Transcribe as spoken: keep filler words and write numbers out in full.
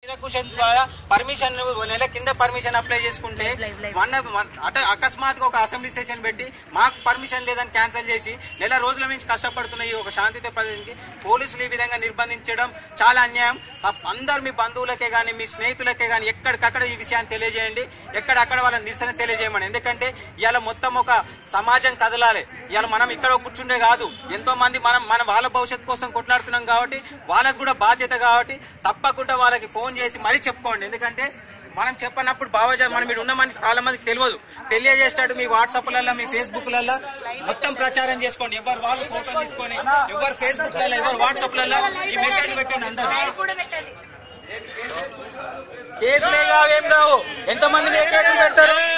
ద్వారా పర్మిషన్ నెల కింద పర్మిషన్ అప్లై చేసుకుంటే మొన్న అకస్మాత్తుగా ఒక అసెంబ్లీ సెషన్ పెట్టి మాకు పర్మిషన్ లేదని క్యాన్సిల్ చేసి నెల రోజుల నుంచి కష్టపడుతున్న ఈ ఒక శాంతియుత ప్రజలకి పోలీసులు ఈ విధంగా నిర్బంధించడం చాలా అన్యాయం. అందరు మీ బంధువులకే గానీ మీ స్నేహితులకే గానీ ఎక్కడికక్కడ ఈ విషయాన్ని తెలియజేయండి, ఎక్కడక్కడ వాళ్ళ నిరసన తెలియజేయమని. ఎందుకంటే ఇవాళ మొత్తం ఒక సమాజం కదలాలి. ఇవాళ మనం ఇక్కడ కూర్చుండే కాదు, ఎంతో మంది మనం మన వాళ్ళ భవిష్యత్తు కోసం కొట్లాడుతున్నాం కాబట్టి వాళ్ళకు కూడా బాధ్యత కాబట్టి తప్పకుండా వాళ్ళకి ఫోన్ చేసి మరీ చెప్పుకోండి. ఎందుకంటే మనం చెప్పనప్పుడు బాబాజీ మనం మీరు ఉన్నామని చాలా మందికి తెలియదు. తెలియజేసేటట్టు మీ వాట్సాప్లలో మీ ఫేస్బుక్లలో మొత్తం ప్రచారం చేసుకోండి. ఎవరు వాళ్ళు ఫోటో తీసుకొని ఎవరు ఫేస్బుక్లలో ఎవరు వాట్సాప్లలో ఈ మెసేజ్ పెట్టండి. అందరూ కేసులే కావేం కావు, ఎంతమంది కేసులు పెడతారు.